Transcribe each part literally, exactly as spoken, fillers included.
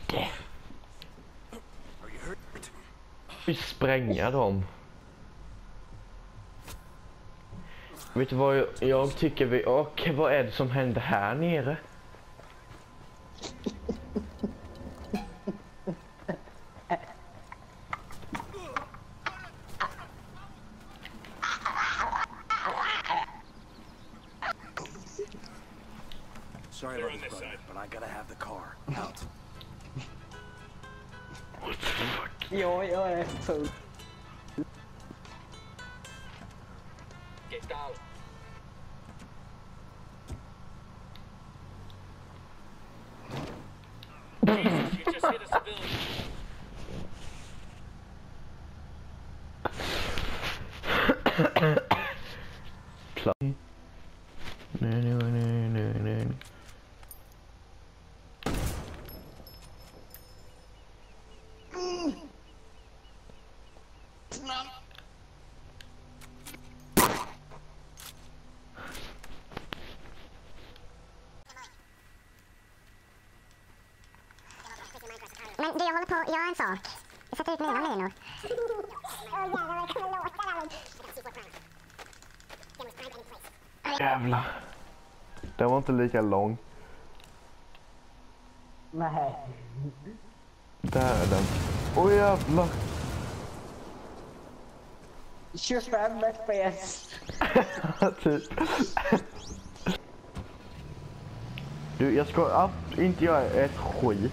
Vi spränga dem. Vet du vad jag, jag tycker vi... Okej, vad är det som händer här nere? Sorry about this, brother, but I gotta have the car. Out. What the fuck? Jo, jag är full. Get down. Jesus, you just hit a civilian. Plan. Nej, nej, nej, nej, nej. Men det jag håller på att göra en sak. Jag sätter ut mina minor. Jävlar. Den var inte lika lång. Nej. Där är den. Åh oh, jävlar. tjugofem F P S. Typ. Du, jag ska ab- inte göra ett skit.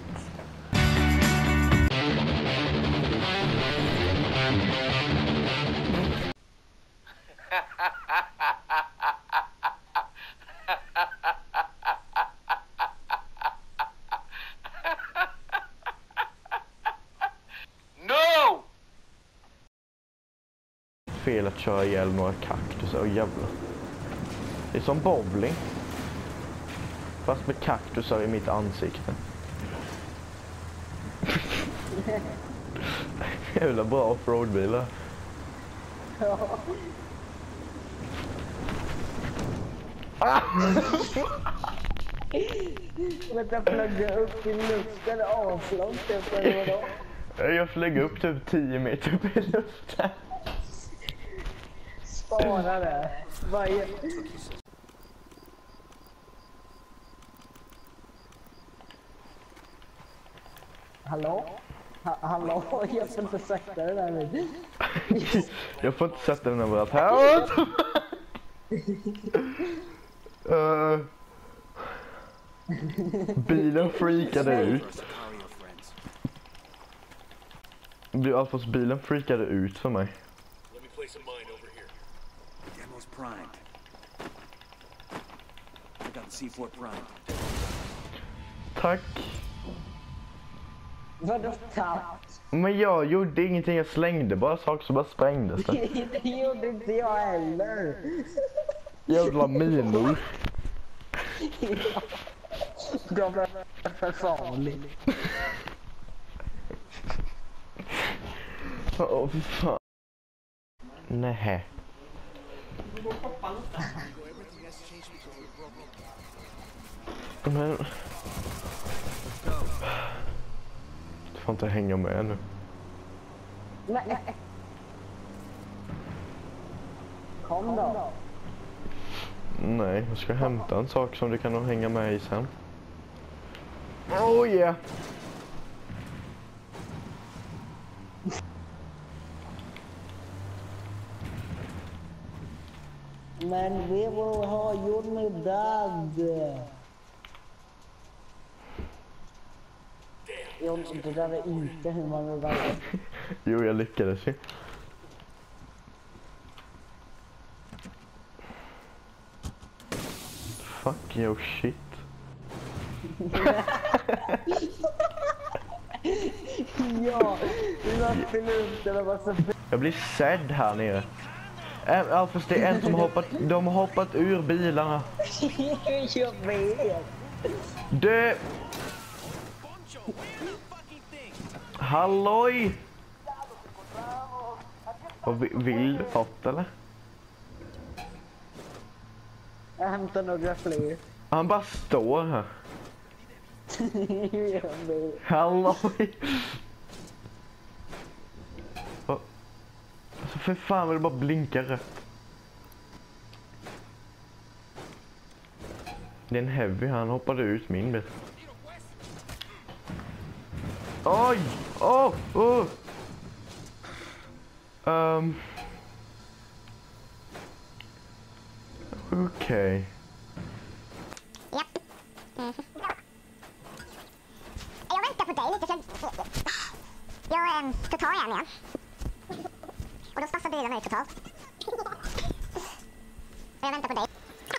No! Fel att köra ihjäl några kaktusar, och jävlar. Det är som bowling. Fast med kaktusar i mitt ansikte. Jävla bra offroadbilar. Ja. Ah! Vänta, flagga upp i luften, avslångt efter vadå? Jag flög upp typ tio meter upp i luften. Spara det. Varje... Hallå? Ha hallå? Jag får inte sätta det där nu. Jag får inte sätta den överallt här. uh, bilen freakade ut. Du, Alfons, bilen freakade ut för mig. Demo's primed. I got the C four primed. Tack. Vadå tack? Men jag gjorde ingenting, jag slängde bara saker som bara sprängdes. Det gjorde inte jag heller. Jävla minor. Ja. De är för farliga. Åh, oh, fy fan. Nej. Men... Du får inte hänga med nu. Nej. Kom då. Nej, jag ska hämta en sak som du kan nog hänga med i sen. Oh yeah! Men vi vill ha jordmiddag. Jo, det där är inte hur man vill vara. Jo, jag lyckades ju. Fuck your shit. Ja, det var absolut, det var så... Jag blir sedd här nere. Äh, Alfons, det är en som har hoppat, de har hoppat ur bilarna. Jag vet. Du! Halloj! Vad vi- vill du fått eller? Jag hämtar några fler. Han bara står här. Halloj! Oh. Alltså för fan, vill det bara blinka rött. Det är en heavy, han hoppade ut min bil. Oj! Åh! Oh, oh. Um. Okej. Okay. Japp. Mm. Jag väntar på dig lite så jag ähm, ska ta igen igen. Och då stassar bilen ut totalt. Jag väntar på dig.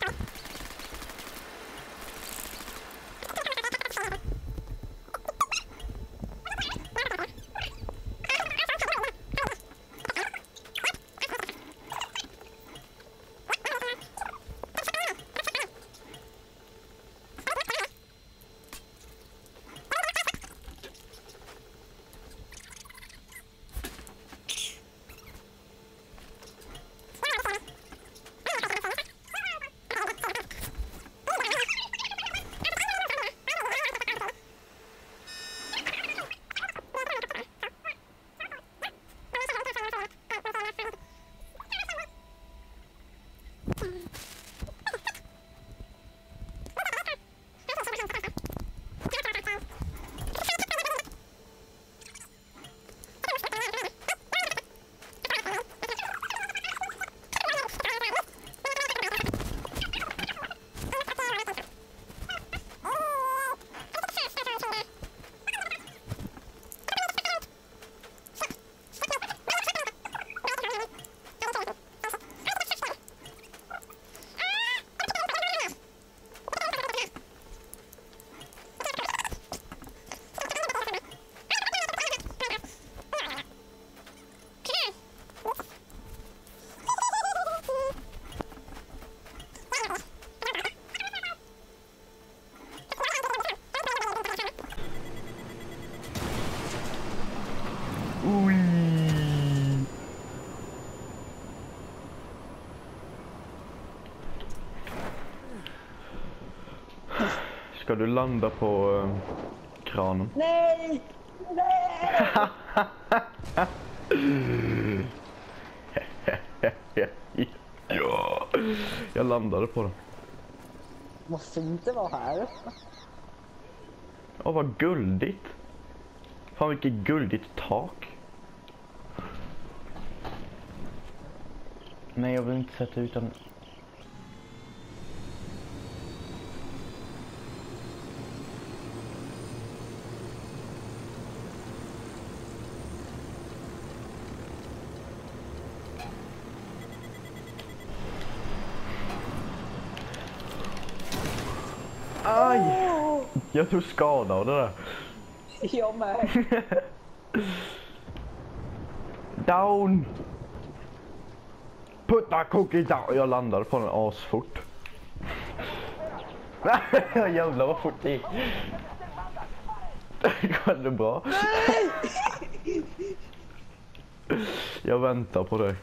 Ska du landa på uh, kranen? Nej! Nej! Ja, jag landade på den. Vad fint det var här. Åh, vad guldigt. Fan, vilket guldigt tak. Nej, jag vill inte sätta ut den. Aj! Jag tog skada av det där. Jag med. Down! Putta cookie down! Jag landade på den asfort. Jävlar vad fort det gick. Går det bra? Jag väntar på dig.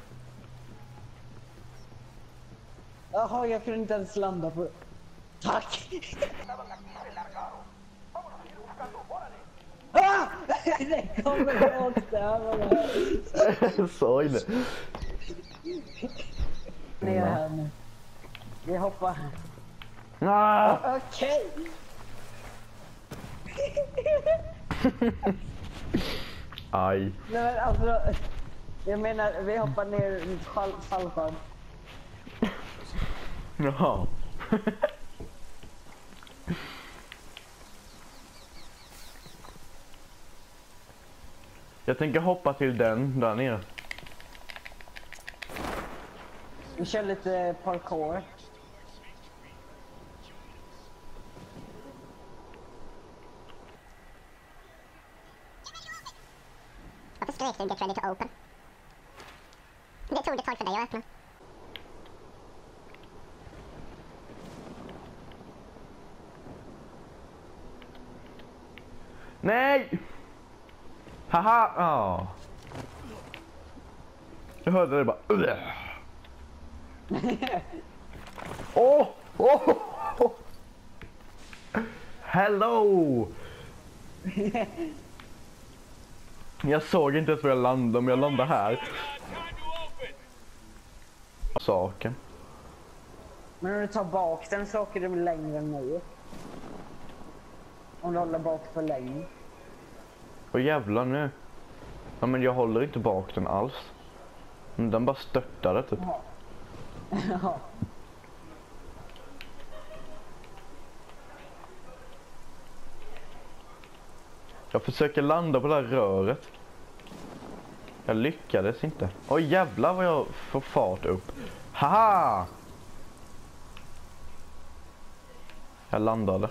Jaha, jag kunde inte ens landa på... Tack! Ah! Det kommer rakt där. Jag sa ju det. Ner här nu. Vi hoppar. Ah! Okej. Aj. Nej men alltså, jag menar vi hoppar ner i fall, fallskärm. Jaha. Jag tänker hoppa till den där nere. Vi kör lite parkour. Varför skrek du get ready to open? Det tog ett tag för dig att öppna. Nej! Haha! Oh. Jag hörde det bara. Åh! Åh! Hello! Jag såg inte ens var jag landade, om jag landade här. Saken. Men om du tar bak den så åker du längre än nu. Om du håller bak för länge. Åh jävlar nu. Ja men jag håller inte bak den alls. Men den bara störtade typ. Ja. Ja. Jag försöker landa på det här röret. Jag lyckades inte. Åh jävlar vad jag får fart upp. Haha! Jag landade.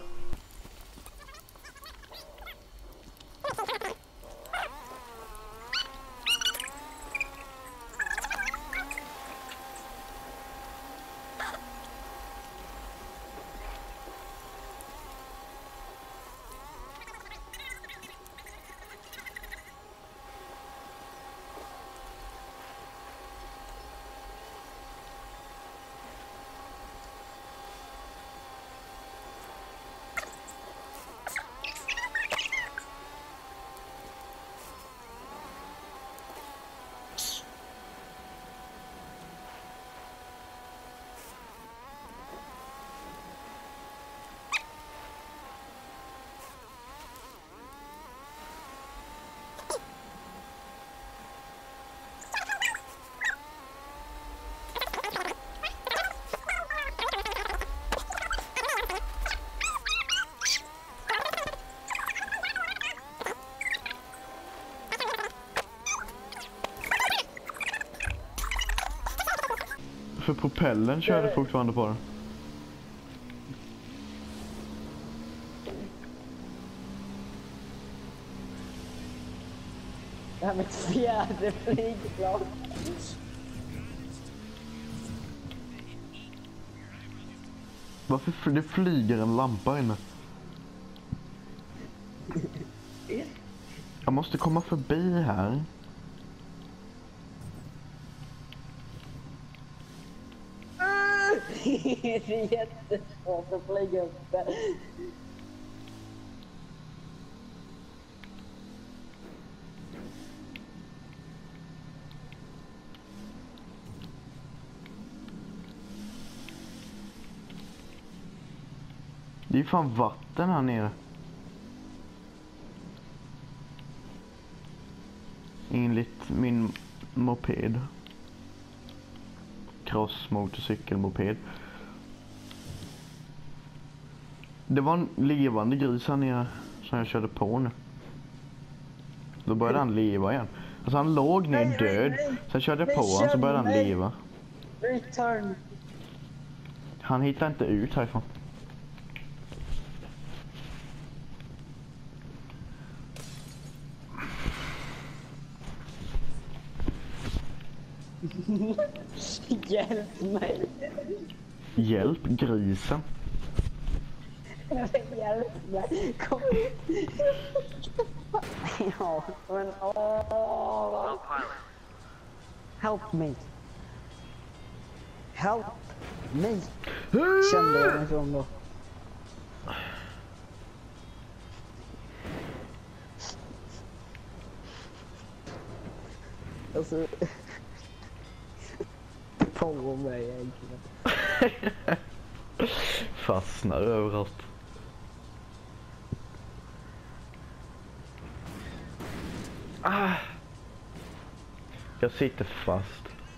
För propellen körde fortfarande på den. Det här med ett fjärde flygplan. Varför fl- det flyger en lampa inne? Jag måste komma förbi här. Det är jättesvårt att flyga upp där. Det är fan vatten här nere. Enligt min moped. Cross motorcykel moped. Det var en levande gris här nere som jag körde på nu. Då började han leva igen. Alltså han låg ner Nej, död. nej, nej. Sen körde jag Nej, på honom så kör började han mig. leva. Return. Han hittar inte ut härifrån. Hjälp mig. Hjälp grisen. Hjälp mig. Kom. Ja, men åh. Help me. Help me. Kände jag mig som då. Alltså. På mig egentligen. Fastnar överallt. Ah. Jag sitter fast.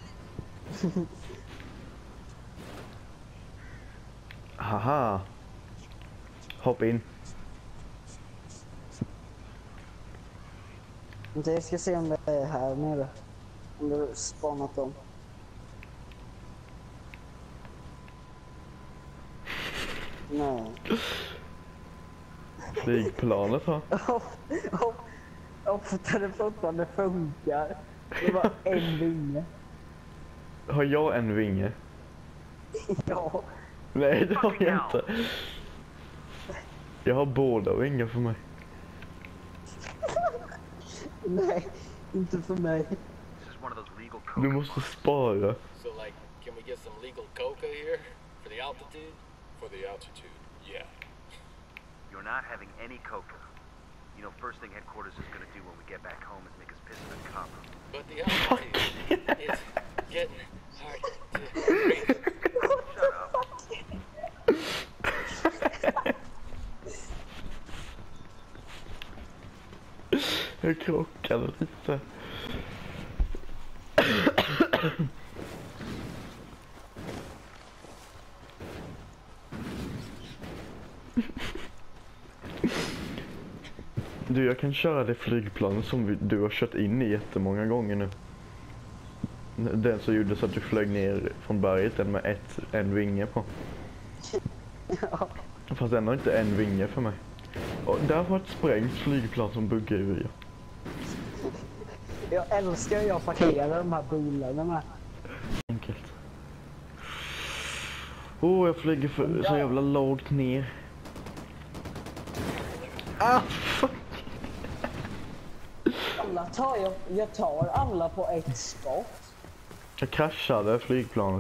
Haha. Hopp in. Jag ska se om det är här nere. Om det har spanat om. Nej. Flygplanet va? Och det fortfarande funkar. Det var en vinge. Har jag en vinge? Ja. Nej det har jag inte. Jag har båda vingar för mig. Nej, inte för mig. Du måste spara. So, like, can we get some legal coca here? For the altitude? For the altitude, yeah. You're not having any coca. You know, first thing headquarters is gonna do when we get back home is make us piss in the copper. But the altitude is getting hard to breathe. Shut up. Jag krockade lite. Du, jag kan köra det flygplan som vi, du har kört in i jättemånga gånger nu. Den som gjorde så att du flög ner från berget, den med ett, en vinge på. Ja. Fast den har inte en vinge för mig. Och där var ett sprängt flygplan som buggar ur. Jag älskar ju att parkera de här bilarna med. Enkelt. Åh, oh, jag flyger för, så jävla lågt ner. Ah, fuck. Alla tar jag, jag tar alla på ett skott. Jag kraschade flygplanet.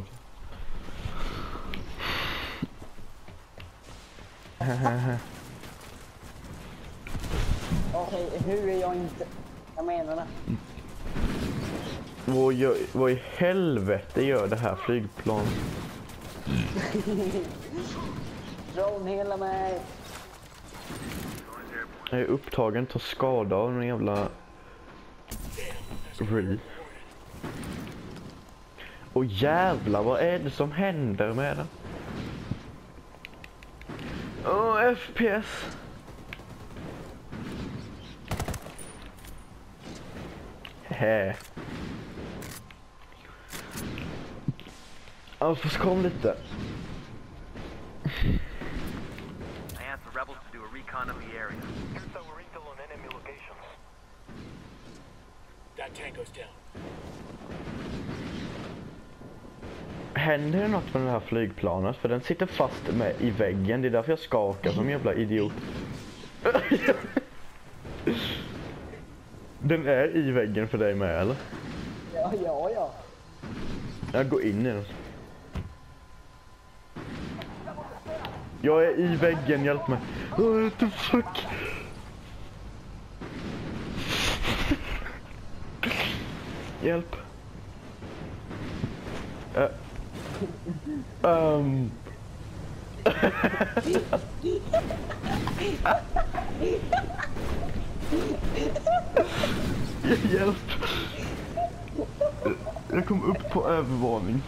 Okej, hur är jag inte... Jag menar det. Vad, gör, vad i helvete gör det här flygplanet? Drone hela mig. Jag är upptagen, tar skada av en jävla... Re. Och jävlar, vad är det som händer med den? Åh, oh, F P S. Hehe. Alltså, kom lite. I asked the rebels to do a recon of the area. That tango's down. Händer det något med det här flygplanet? För den sitter fast med i väggen. Det är därför jag skakar som jävla idiot. Den är i väggen för dig med, eller? Ja, ja, ja. Jag går in i den. Jag är i väggen, hjälp mig. Oh, what the fuck? Hjälp. Uh. Um. Hjälp. Jag kom upp på övervåning.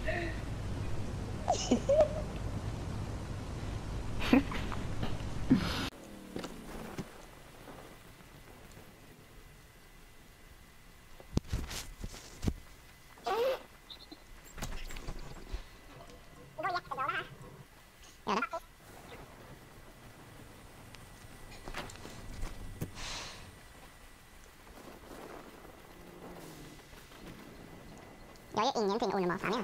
Jag gör ingenting onormalt här nu.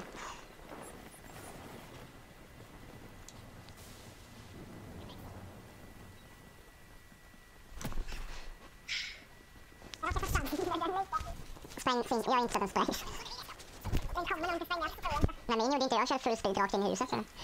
Spräng, fin. Jag har inte sett en spräng. Den kommer nog inte sprängas. Nej, min gjorde inte. Jag körde full speed rakt in i huset. Så.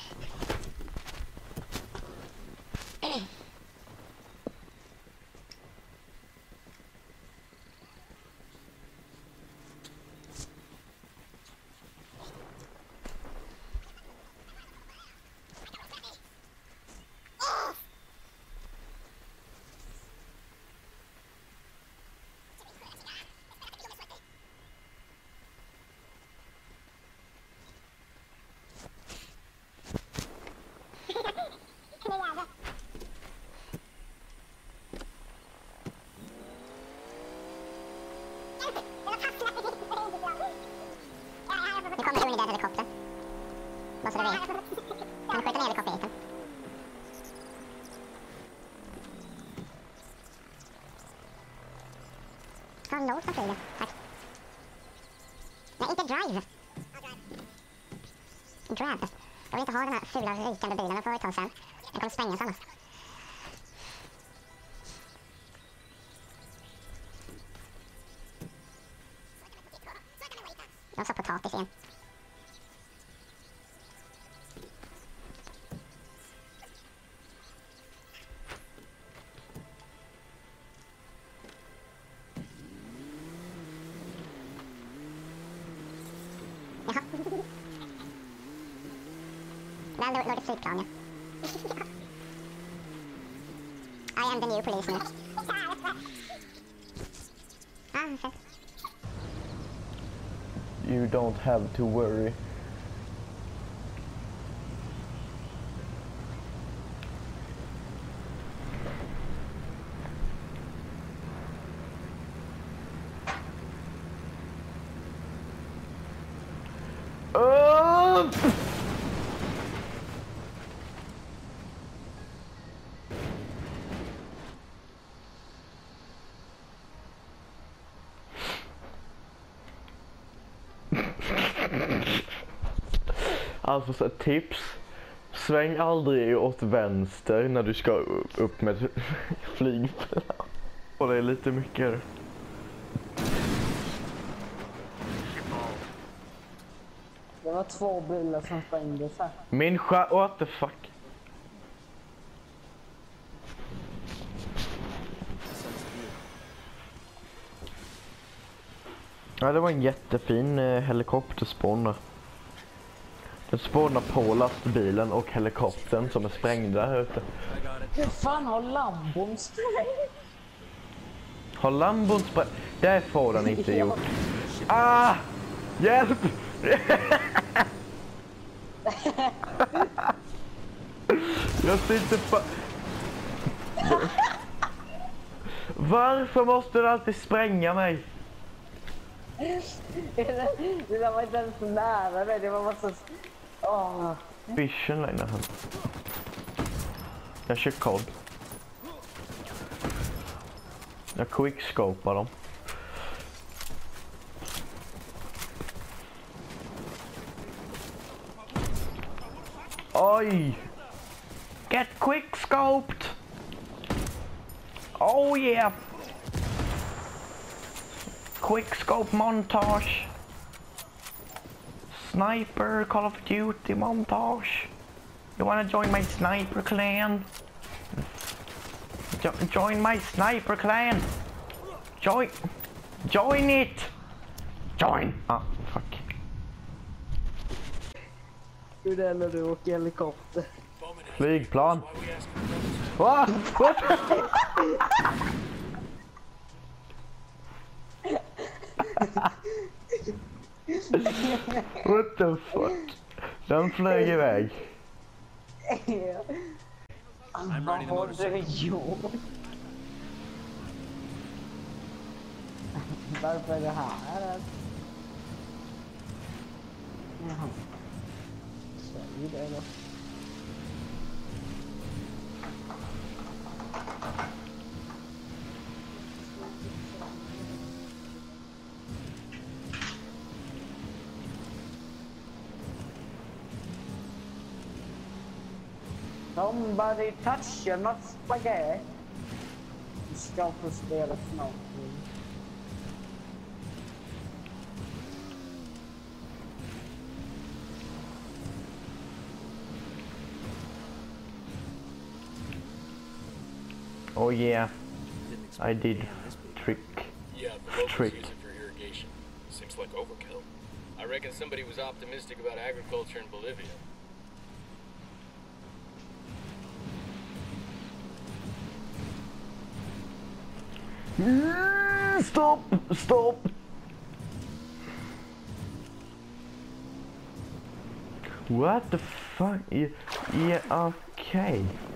Nu kommer Unidad helikopter. Bara så du vet. Kan du skjuta ner helikopterjätten? Ska ha en lås som flyger. Tack. Nej, inte drive. Grab. Jag vill inte ha den här fula rykande bilen. Den får vi ta sen. Den kommer sprängas annars. Jag sa potatis igen. Ja, låg ett flygplan, ja. I am the new police nu. Ah, fett. You don't have to worry. Uh! Alltså så ett tips. Sväng aldrig åt vänster när du ska upp med flygplan. Och det är lite mycket. Det var två bilar som sprängdes här. Min skär... What the fuck? Ja, det var en jättefin eh, helikopterspån. Den spånar på lastbilen och helikoptern som är sprängda här ute. Hur fan har Lambon sprängt? Har Lambon sprängt? Det får den inte gjort. Ah! Hjälp! Jag sitter på... Varför måste du alltid spränga mig? Det där var inte ens så nära mig, det var bara så... Åh. Vision längre här. Jag kör kod. Jag quickscopar dem. Oj! Get quickscoped! Oh yeah! Quickscope montage. Sniper Call of Duty montage. You wanna join my sniper clan? Jo join my sniper clan. Join. Join it. Join. Ah, fuck. Hur det är när du åker helikopter. Flygplan. Va? What? What the fuck? Den flög iväg. Vad har du gjort? Varför är det här? Jaha. Säg det då. Somebody touch you, not spaghetti. Du ska få spela snart. Oh yeah, I did trick. Yeah, the locals Trick. use it for irrigation. Seems like overkill. I reckon somebody was optimistic about agriculture in Bolivia. Stop! Stop! What the fuck? Yeah, yeah, okay.